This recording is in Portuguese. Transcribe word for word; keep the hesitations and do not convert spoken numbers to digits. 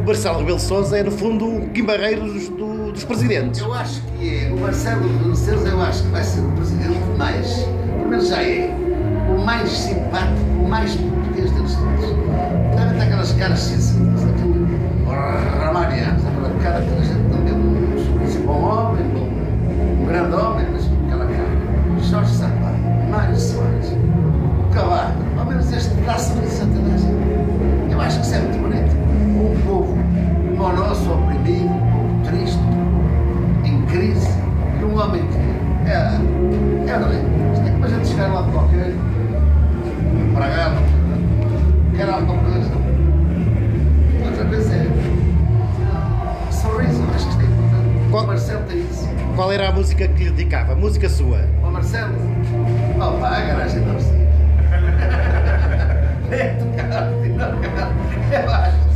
Marcelo Rebelo de Sousa é, no fundo, o Kim Barreiros do, dos presidentes. Eu acho que é. O Marcelo Rebelo de Sousa, eu acho que vai ser o presidente mais, pelo menos já é, o mais simpático, o mais português deles todos. Deve ter aquelas caras sensitivas, aquele ramarianos, aquela cara que a gente não vê um bom homem, um grande homem, mas aquela cara. Jorge Sampaio, Mário Soares, o Cavaco, ao menos este traço de Satanás. Eu acho que isso é muito bonito. Um povo como o nosso, oprimido, triste, em crise, e um homem que é, é, não é? Isto é como a gente chegar lá de qualquer, para cá, quer alguma coisa. Outra vez é sorriso, acho que isto é importante. Qual, o Marcelo tem isso. Qual era a música que lhe dedicava? A música sua? O Marcelo, opa, a garagem não precisa. É tocar, eu acho.